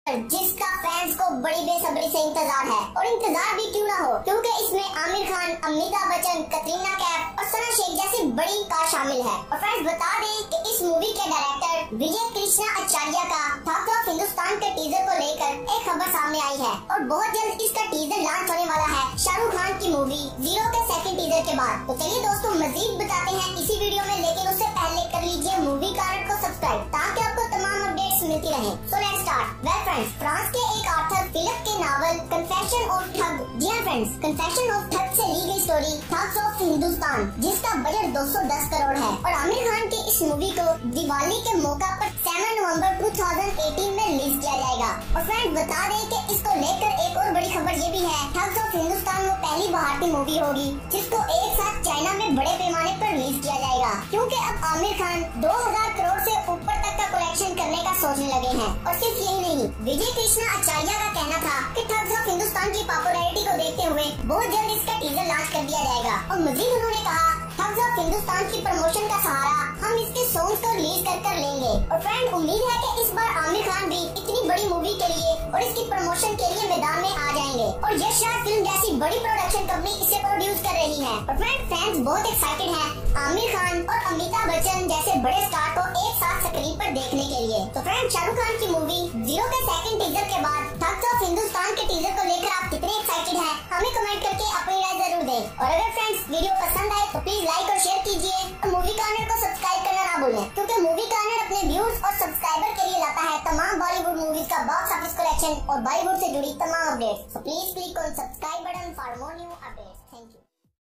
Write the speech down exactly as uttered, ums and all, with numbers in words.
जिसका फैंस को बड़ी बेसब्री से इंतजार है, और इंतजार भी क्यों ना हो, क्योंकि इसमें आमिर खान, अमिताभ बच्चन, कटरीना कैफ और सना शेख जैसी बड़ी कार शामिल है। और फ्रेंड्स बता दें कि इस मूवी के डायरेक्टर विजय कृष्णा आचार्य का थॉग्स ऑफ हिंदुस्तान के टीजर को लेकर एक खबर सामने आई है और बहुत जल्द इसका टीजर लॉन्च होने वाला है शाहरुख खान की मूवी जीरो के सेकंड टीजर के बाद। तो चलिए दोस्तों मजीद बताते हैं इसी वीडियो में, लेकिन उससे पहले कर लीजिए मूवी कार्ड को सब्सक्राइब ताकि आपको तमाम अपडेट्स मिलती रहे। So let's start. Well friends, France के एक आर्थर फिलिप के नावल कन्फेशन ऑफ ठग, जी हाँ फ्रेंड्स, कन्फेशन ऑफ ठग से ली गई स्टोरी थॉग्स ऑफ हिंदुस्तान, जिसका बजट दो सौ दस करोड़ है और आमिर खान की इस मूवी को दिवाली के मौका पर सात नवंबर दो हज़ार अठारह में रिलीज किया जाएगा। और फ्रेंड्स बता दें कि इसको लेकर एक और बड़ी खबर ये भी है, थॉग्स ऑफ हिंदुस्तान वो पहली भारतीय मूवी होगी जिसको एक साथ चाइना में बड़े पैमाने पर रिलीज किया जाएगा, क्योंकि अब आमिर खान दो हज़ार करोड़ से ऊपर तक का कलेक्शन करने का सोचने लगे हैं। और सिर्फ यही नहीं, विजय कृष्णा आचार्य का कहना था कि थॉग्स ऑफ हिंदुस्तान की पॉपुलैरिटी को देखते हुए बहुत जल्द इसका टीजर लॉन्च कर दिया जाएगा। और मजीद उन्होंने कहा थॉग्स ऑफ हिंदुस्तान की प्रमोशन का सहारा हम इसके सॉन्ग्स को रिलीज कर कर लेंगे। और फ्रेंड उम्मीद है कि इस बार आमिर खान भी इतनी बड़ी मूवी के लिए और इसकी प्रमोशन के लिए मैदान में आ जाएंगे और यश राज फिल्म जैसी बड़ी प्रोडक्शन कंपनी इसे प्रोड्यूस कर रही है। और फ्रेंड फैंस बहुत एक्साइटेड हैं आमिर खान और अमिताभ बच्चन जैसे बड़े स्टार को एक साथ स्क्रीन पर देखने के लिए। तो फ्रेंड शाहरुख खान की मूवी जीरो के सेकंड टीजर के बाद थॉग्स ऑफ हिंदुस्तान के टीजर को लेकर आप कितने एक्साइटेड हैं हमें कमेंट करके अपनी राय जरूर दें। और अगर फ्रेंड्स वीडियो पसंद आए तो प्लीज लाइक और शेयर कीजिए और मूवी कार्नर को सब्सक्राइब करना ना भूलें, क्योंकि मूवी कार्नर अपने व्यूज और सब्सक्राइबर के लिए लाता है तमाम बॉलीवुड मूवीज का बॉक्स ऑफिस कलेक्शन और बॉलीवुड से जुड़ी तमाम updates. So please click on subscribe button for more new updates. Thank you.